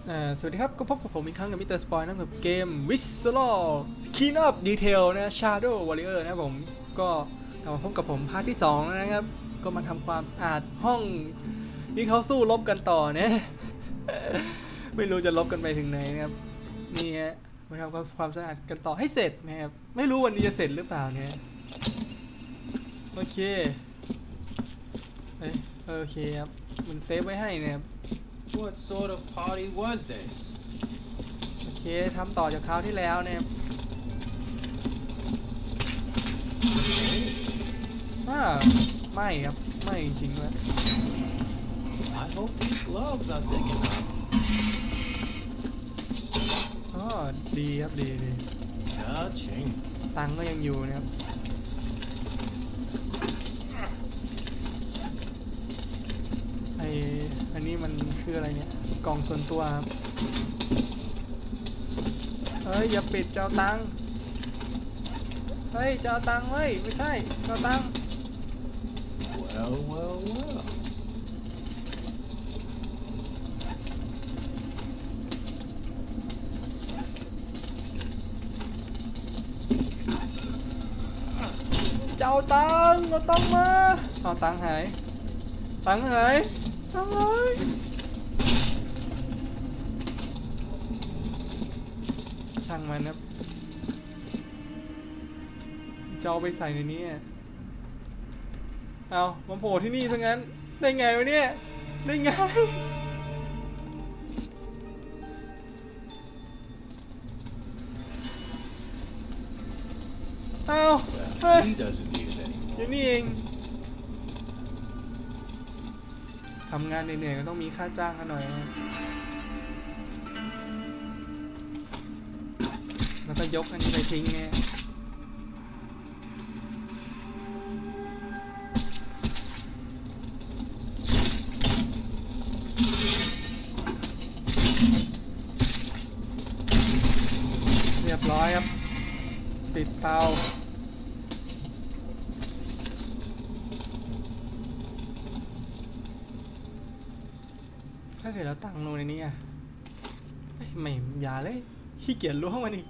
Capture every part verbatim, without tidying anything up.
สวัสดีครับก็พบกับผมอีกครั้งกับมิสเตอร์สปอยนะกับเกม Visceral Cleanup Detail นะ Shadow Warrior นะผมก็กลับมาพบกับผมพาร์ทที่สองแล้วนะครับก็มาทำความสะอาดห้องที่เขาสู้รบกันต่อนะ ไม่รู้จะลบกันไปถึงไหนนะครับนี่ฮะมาทำความสะอาดกันต่อให้เสร็จนะครับไม่รู้วันนี้จะเสร็จหรือเปล่าเนี่ยโอเคเอ้ยโอเคครับมันเซฟไว้ให้นะครับ What sort of party was this? โอเคทำต่อจากคราวที่แล้วเนี่ยอ่าไม่ครับไม่จริงๆเลย I hope these gloves are thick enough. อ๋อดีครับดีดี Ka-ching. ตังก็ยังอยู่นะครับไออันนี้มันคืออะไรเนี่ยกล่องส่วนตัวครับเฮ้ยอย่าปิดเจ้าตังเฮ้ยเจ้าตังเฮ้ยไม่ใช่เจ้าตัง Well, well, well. เจ้าตังเอาตังมาเอาตังหายตังหายตังหายช่างมันนะจะเอาไปใส่ในนี้เอามาโผล่ที่นี่ซะงั้นได้ไงวะเนี่ยได้ไงเอาเฮ้ย He doesn't need it อยู่ anymore. นี่เองทำงานเหนื่อยๆก็ต้องมีค่าจ้างกันหน่อยนะแล้วก็ยกอันนี้ไปทิ้งไงเรียบร้อยครับติดเตาถ้าเกิดเราตั้งลงในนี้อ่ะไม่อย่าเลยขี้เกียจล้วงมันอีก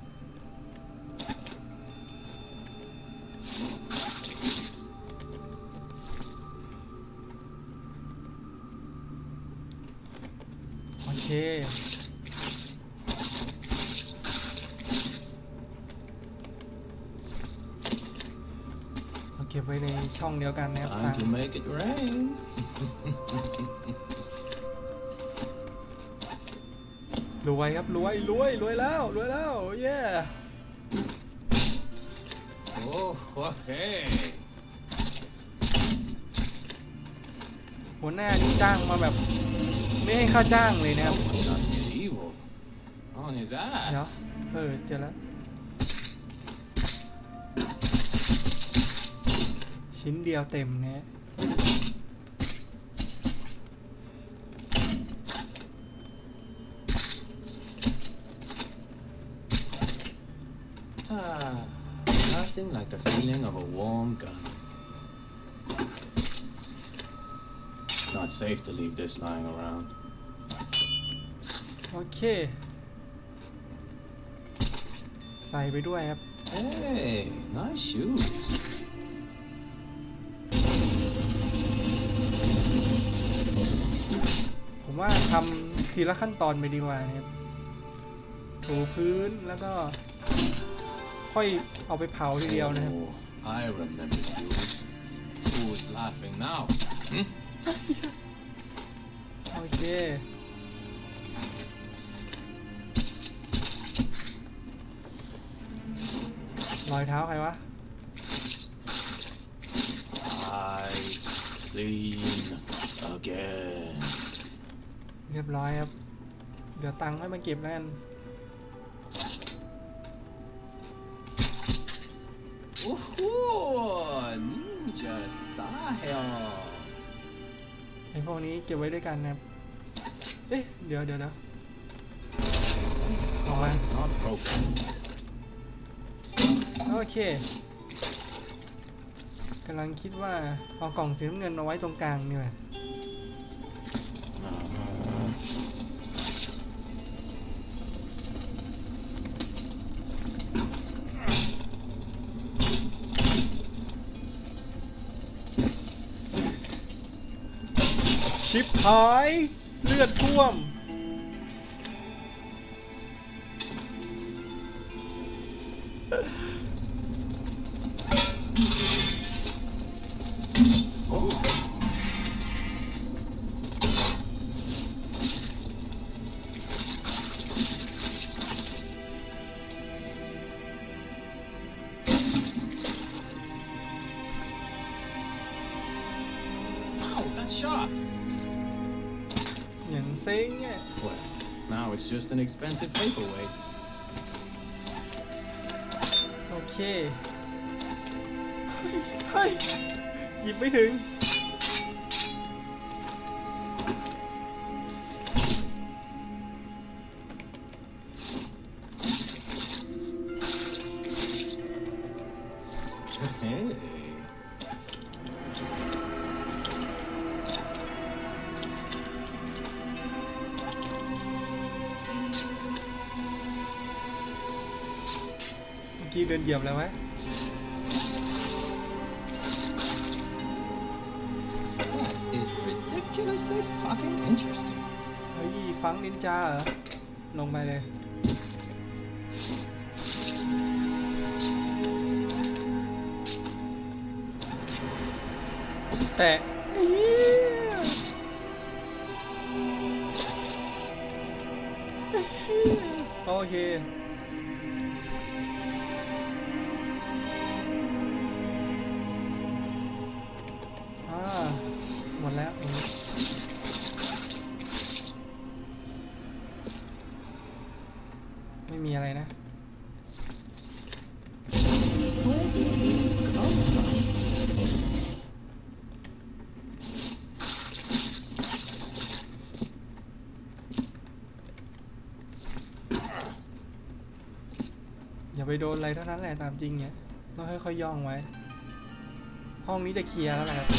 โอเคเก็บไว้ในช่องเดียวกันนะครับ Time to make it rain. รวยครับรวยรวยรวยแล้วรวยแล้วเย้ Oh, hey. หัวหน้านี่จ้างมาแบบไม่ให้ค่าจ้างเลยนะครับ Someone got medieval on his เดี๋ยว ass. เออเจอแล้วชิ้นเดียวเต็มนะ Ah, nothing like the feeling of a warm gun. It's not safe to leave this lying around. โอเคใส่ไปด้วยครับ Hey, nice shoes. ผมว่าทำทีละขั้นตอนไปดีกว่านะครับถูพื้นแล้วก็ค่อยเอาไปเผาทีเดียวนะครับ Oh, I remember you. Who's laughing now? Hmm? โอเครอยเท้าใครวะ I clean again. เรียบร้อยครับเดี๋ยวตังค์ให้มันเก็บแล้วกัน Woohoo! Ninja style. ไอ้พวกนี้เก็บไว้ด้วยกันนะครับเอ๊ะเดี๋ยวเดี๋ยวเดี๋ยวออกมา It's not broken. โอเคกำลังคิดว่าเอากล่องสีน้ำเงินมาไว้ตรงกลางนี่แหละ Uh-huh. ชิปหายเลือดท่วม Shot. อย่างเซ็งอ่ะ Well, now it's just an expensive paperweight. โอเคเฮ้ยหยิบไม่ถึงเดินเหยียบแล้วไหม That is ridiculously fucking interesting. เฮ้ยฟังนินจาเหรอลงไปเลยแต่โอเคหมดแล้วไม่มีอะไรนะอย่าไปโดนอะไรเท่านั้นแหละตามจริงเนี่ยต้องค่อยๆย่องไว้ห้องนี้จะเคลียร์แล้วแหละ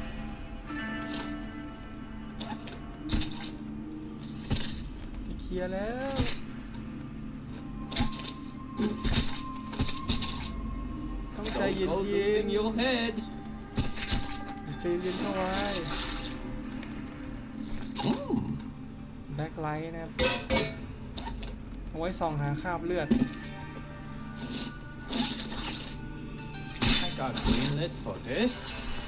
เคลียร์แล้วต้องใจเย็นๆใจเย็นเข้าไว้แบ็คไลท์นะครับเอาไว้ส่องหาคราบเลือด I got greenlit for this.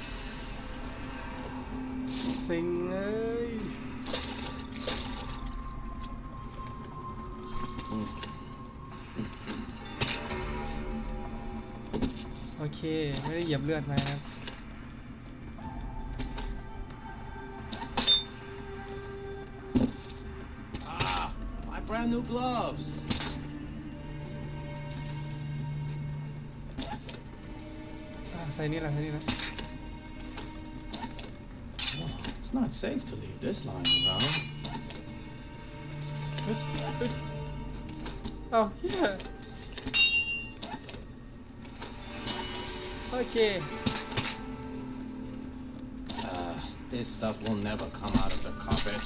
สิงเลยโอเคไม่ได้เหยียบเลือดมาครับ Ah, my brand new gloves. ใส่นี่แหละใส่นี่แหละ It's not safe to leave this lying around. ฮึสฮึสอ้าวเฮียโอเค Uh, this stuff will never come out of the carpet.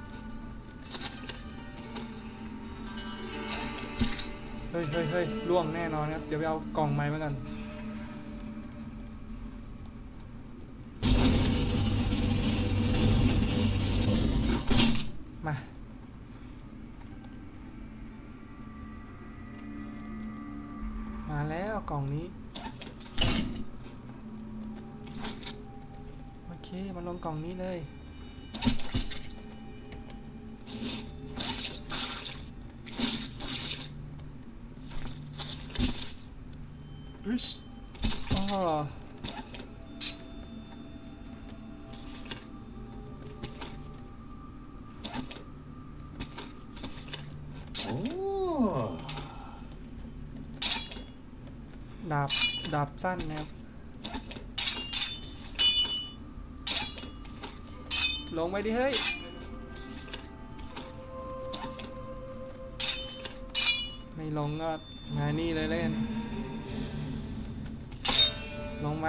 เฮ้ยเฮ้ยเฮ้ยล่วงแน่นอนครับเดี๋ยวไปเอากล่องไม้มากันมามาแล้วกล่องนี้โอเคมาลงกล่องนี้เลยฮึชอ๋อ Oh. ดาบดาบสั้นนะครับลงไปดิเฮ้ยไม่ลงก็มานี่เลยเล่นลงไป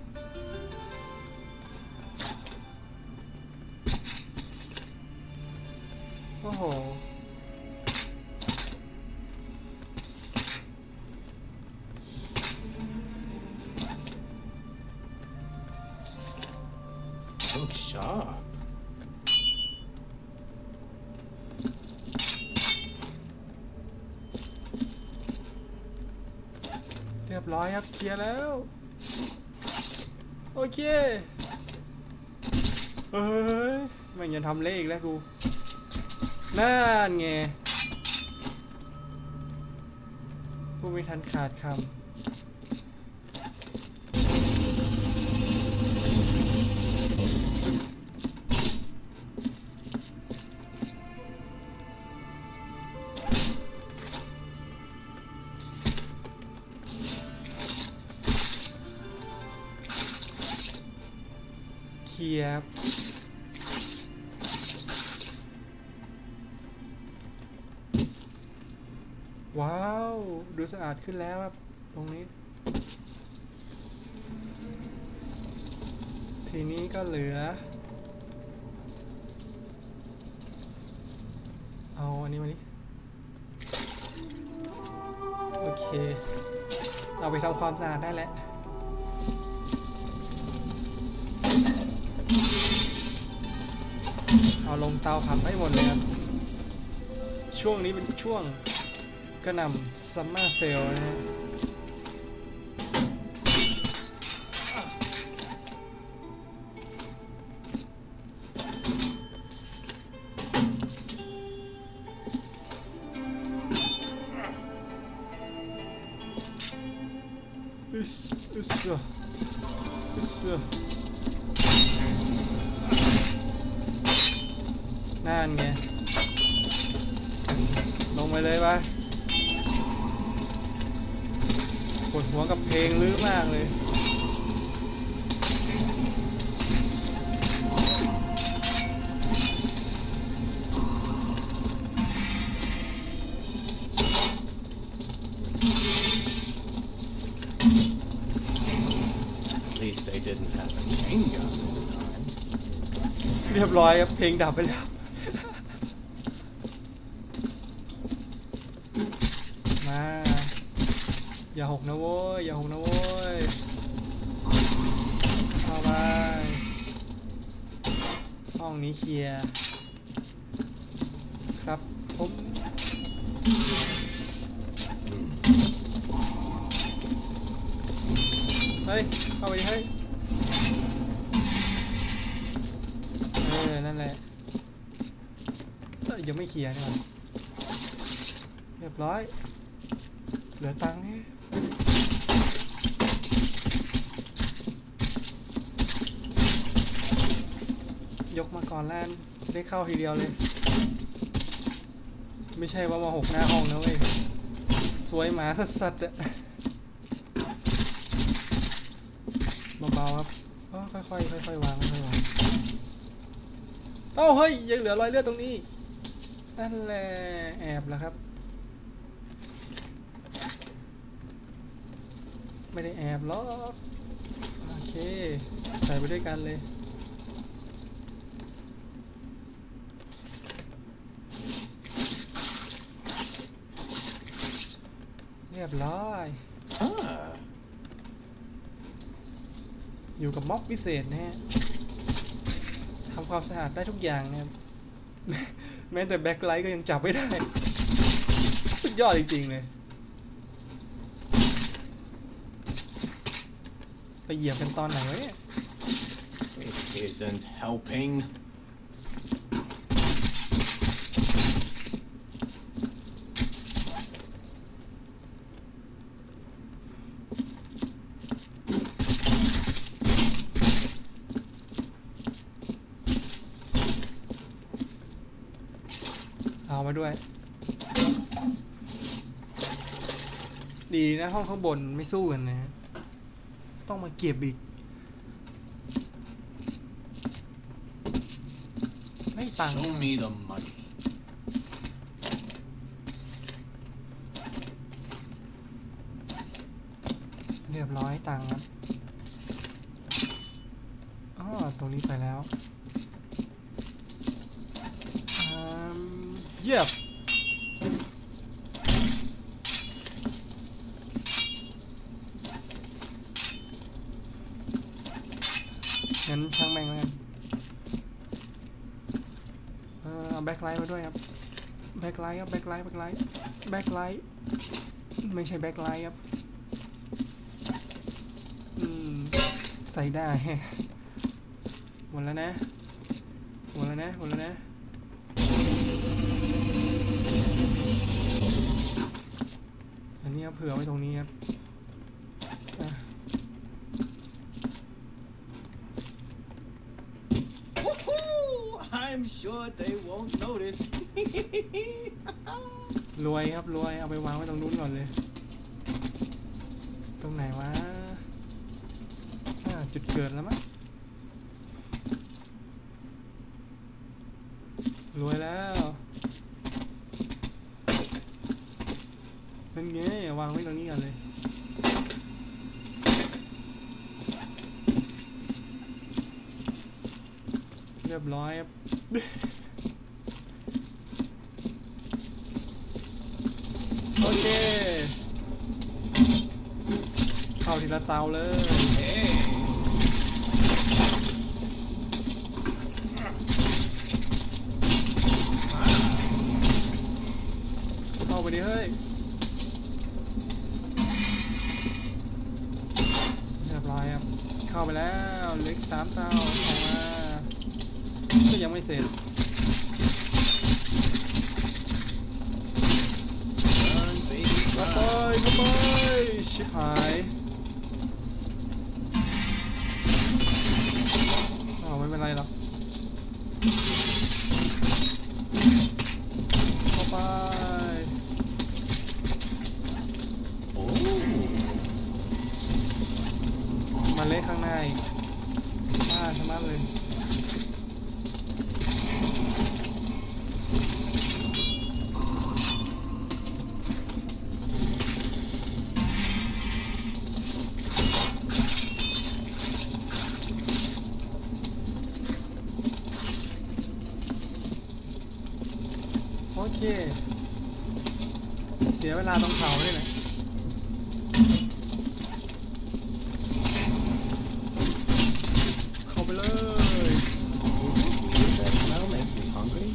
โอ้โห Looks sharp. ร้อยครับเคลียร์แล้วโอเคเฮ้ยไม่ยังทำเลขแล้วกูนั่นไงผู้ไม่ทันขาดคำเคลียร์ว้าวดูสะอาดขึ้นแล้วครับตรงนี้ทีนี้ก็เหลือเอาอันนี้มาดิโอเคเอาไปทำความสะอาดได้แล้วเอาลงเตาผัดให้หมดเลยครับช่วงนี้เป็นช่วงกระหน่ำซัมเมอร์เซลนะฮะอึสอึสอึสนั่นไงลงไปเลยไปปวดหัวกับเพลงลื้อมากเลยเรียบร้อยครับเพลงดับไปแล้วมาอย่าหกนะโว้ยอย่าหกนะโว้ยเข้าไปห้องนี้เคลียร์ครับผมเฮ้ยเข้าไปเฮ้ยเออนั่นแหละยังไม่เคลียร์นี่หว่าเรียบร้อยเหลือตังค์ให้ยกมาก่อนแล้วจะได้เข้าทีเดียวเลยไม่ใช่ว่ามาหกหน้าห้องนะเว้ยสวยหมาสัสๆอะเบาๆครับค่อยๆค่อยๆวางค่อยๆวางเอ้าเฮ้ยยังเหลือรอยเลือดตรงนี้นั่นแหละแอบแล้วครับไม่ได้แอบหรอกโอเคใส่ไปด้วยกันเลยเรียบร้อยอยู่กับม็อบพิเศษนะฮะทำความสะอาดได้ทุกอย่างนะครับแม้แต่แบ็คไลท์ก็ยังจับไม่ได้สุดยอดจริงๆเลยไปเหยียบกันตอนไหนวะเนี่ย This isn't helping. เอามาด้วยดีนะห้องข้างบนไม่สู้กันนะต้องมาเก็บอีกไม่ตังค์ Show me the money. เรียบร้อยตังค์ครับอ๋อตรงนี้ไปแล้วเยี่ยมงั้นช่างแม่งแล้วกันเออเอาแบ็คไลท์มาด้วยครับแบ็คไลท์ครับแบ็คไลท์แบ็คไลท์แบ็คไลท์ไม่ใช่แบ็คไลท์ครับส่ได้หมดแล้วนะหมดแล้วนะหมดแล้วนะอันนี้เผื่อไว้ตรงนี้ครับ I'm sure they won't notice รวยครับรวยเอาไปวางไว้ตรงนู้นก่อนเลยตรงไหนวะจุดเกิดแล้วมั้งรวยแล้วนั่นไงวางไว้ตรงนี้กันเลยเรียบร้อยครับโอเคเข้าทีละเตาเลยเข้าไปดิเฮ้ยเรียบร้อยครับเข้าไปแล้วเหลืออีกสามเตาออกมาก็ยังไม่เสร็จเข้าไปเข้าไปชิบหายอ๋อไม่เป็นไรหรอกเข้าไปโอ้มาเละข้างในมาทำมาเลยโอเคเสียเวลาต้องเผาด้วยนะเข้าไปเลย That smell makes me hungry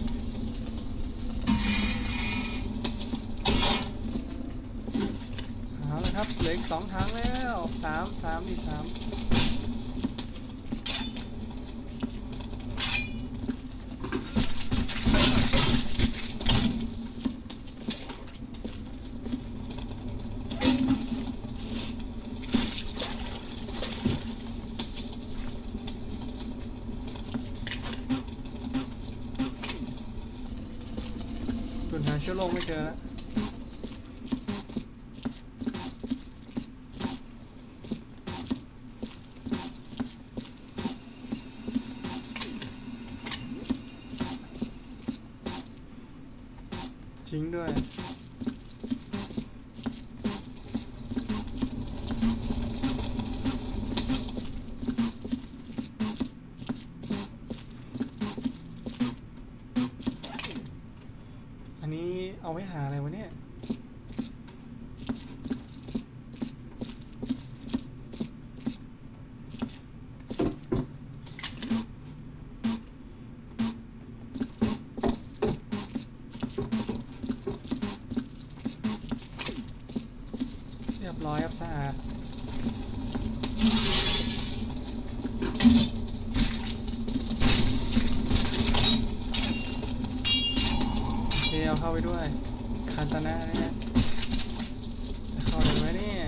เอาละครับเหลืออีกสองถังแล้วสามสามดีสามส่วนหาเชื้อโรคไม่เจอแล้วทิ้งด้วยอันนี้เอาไว้หาอะไรวะเนี่ยเรียบร้อยครับสะอาดโอเคเอาเข้าไปด้วยคันตนะนะฮะเข้าเลยไหมเนี่ย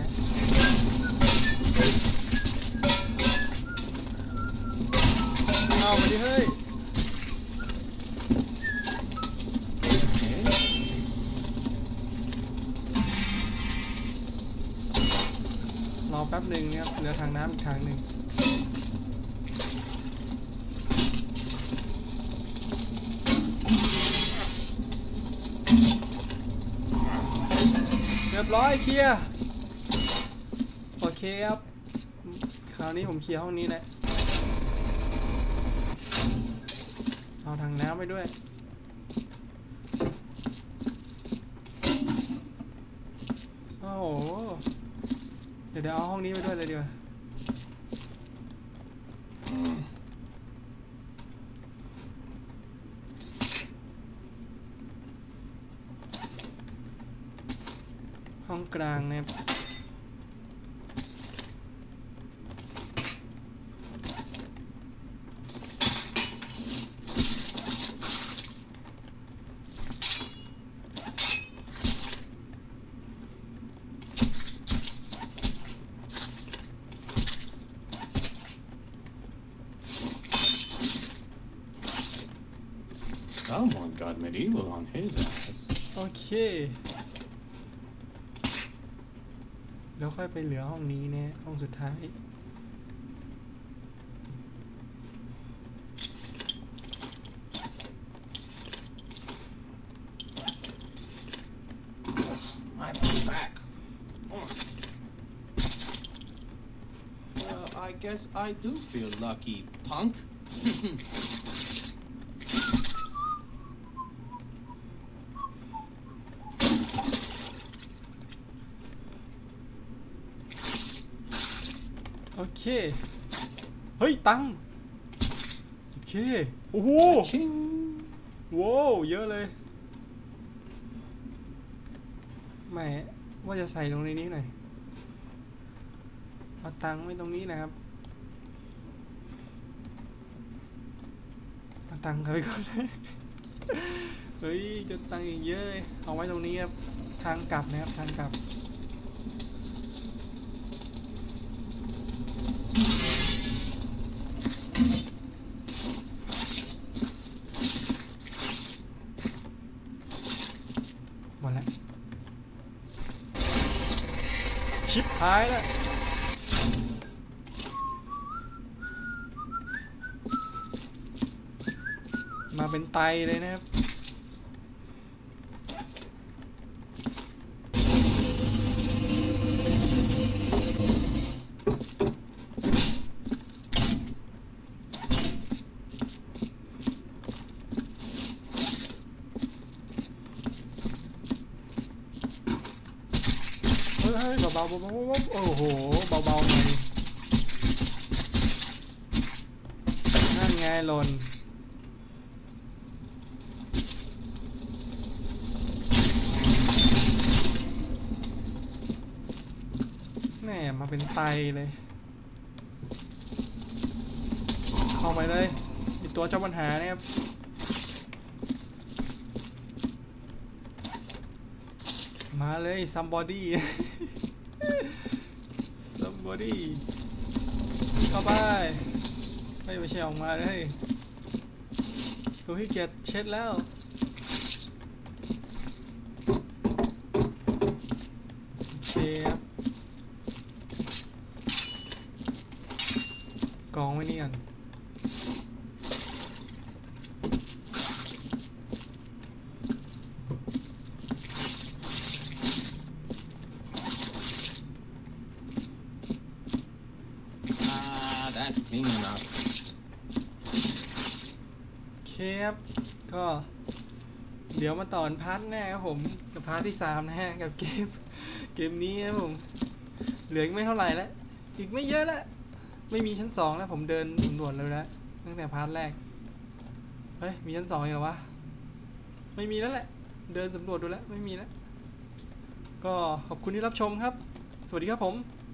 เข้ามาดิเฮ้ยรอแป๊บหนึ่งนะครับเหลือทางน้ำอีกทางหนึ่งเรียบร้อยเคลียร์โอเคครับคราวนี้ผมเคลียร์ห้องนี้แหละเอาทางน้ำไปด้วยโอ้โหเดี๋ยวเดี๋ยวเอาห้องนี้ไปด้วยเลยดีกว่าห้องกลางนะครับ got medieval on his ass. โอเคแล้วค่อยไปเหลือห้องนี้เนี่ยห้องสุดท้าย My back. Well, I guess I do feel lucky, punk. โอเคเฮ้ยตังค์โอเคโอ้โห Ching. ว้าวเยอะเลยแหมว่าจะใส่ลงในนี้หน่อยเอาตังค์ไว้ตรงนี้นะครับเอาตังค์เขาไปก่อน เฮ้ยจะตังค์อีกเยอะเลยเอาไว้ตรงนี้ครับทางกลับนะครับทางกลับหมดแล้วชิปหายแล้วมาเป็นไตเลยนะครับเฮ้ยเบาๆเบาๆโอ้โหเบาๆหน่อยนั่นไงหล่นแม่มาเป็นไตเลยเข้าไปเลยอีตัวเจ้าปัญหาเนี่ยครับมาเลย somebody somebody เข้าไปไม่ไม่ใช่ออกมาเลยตัวที่เกียจเช็ดแล้วโอเคครับกองไว้นี่กัน Ah, that's clean enough. โอเคครับก็เดี๋ยวมาต่อพาร์ทแน่ครับผมกับพาร์ทที่สามนะฮะกับเกมเกมนี้ครับผมเหลืออีกไม่เท่าไหร่แล้วอีกไม่เยอะแล้วไม่มีชั้นสองแล้วผมเดินสำรวจเลยแล้วตั้งแต่พาร์ทแรกเฮ้ยมีชั้นสองอีกเหรอวะไม่มีแล้วแหละเดินสำรวจดูแล้วไม่มีแล้วก็ขอบคุณที่รับชมครับสวัสดีครับผม